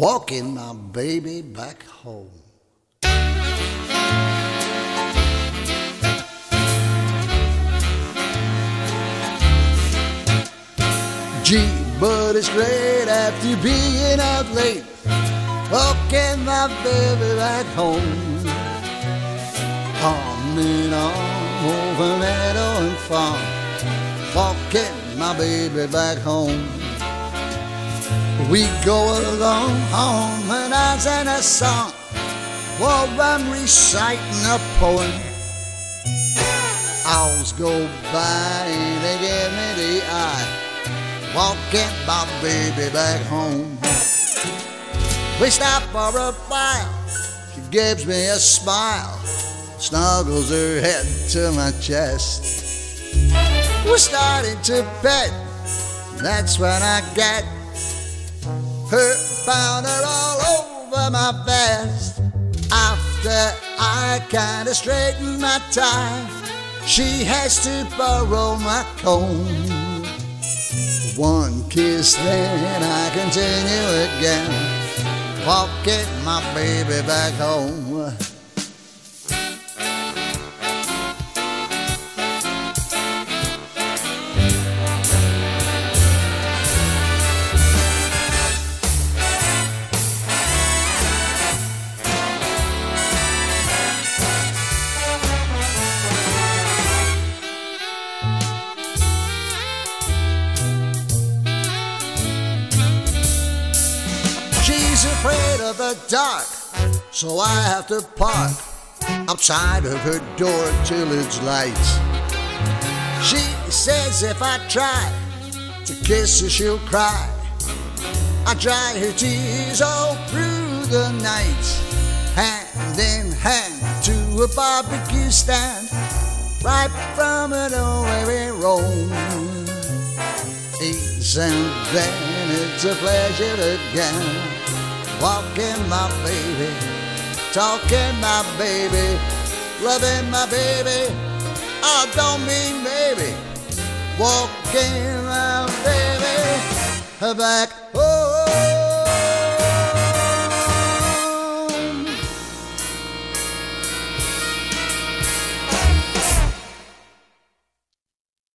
walking my baby back home. Gee, but it's great after being out late, walking my baby back home. Humming on over meadow and farm, walking my baby back home. We go along harmonizing a song while I'm reciting a poem. Hours go by and they give me the eye, walking my baby back home. We stop for a while, she gives me a smile, snuggles her head to my chest. We're starting to pet, that's when I get her powder all over my vest. After I kinda straighten my tie, she has to borrow my comb. One kiss, then I continue again, walking my baby back home. She's afraid of the dark, so I have to park outside of her door till it's light. She says if I try to kiss her, she'll cry. I dry her tears all through the night. Hand in hand to a barbecue stand, right from an old where we roam. Ease and then it's a pleasure again, walking my baby, talking my baby, loving my baby. I don't mean maybe, walking my baby back home.